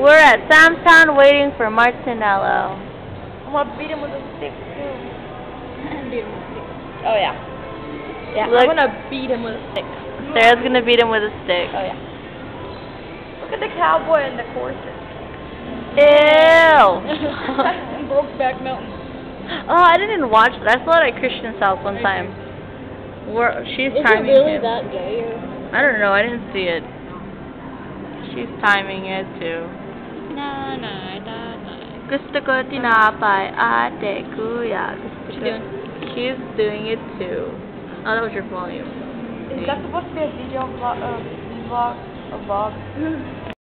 We're at Sam's Town waiting for Martinello. I'm gonna beat him with a stick too. Beat him with a stick. Oh yeah. Yeah, Look. I'm gonna beat him with a stick. Sarah's gonna beat him with a stick. Oh yeah. Look at the cowboy and the horses. Ew! Brokeback Mountain. Oh, I didn't watch that. I saw it at Christian's house one time. She's timing it really him. that gay? I don't know. I didn't see it. She's timing it too. Na. Gusto ko tinapay, ate kuya. What you doing? She's doing it too. Oh, that was your volume. Is that supposed to be a video vlog? A vlog?